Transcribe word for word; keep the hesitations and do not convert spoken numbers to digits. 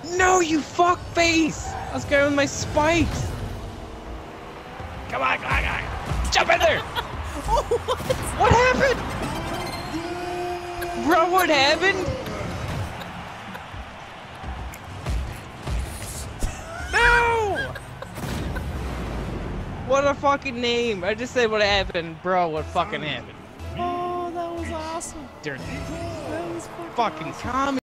No, you fuck face! I was going with my spikes. Come on, come on, come on. Jump in there! Oh, what? What happened? Bro, what happened? No! What a fucking name. I just said what happened. Bro, what fucking happened? Oh, that was awesome. Dirty. That was fucking Fucking awesome. calm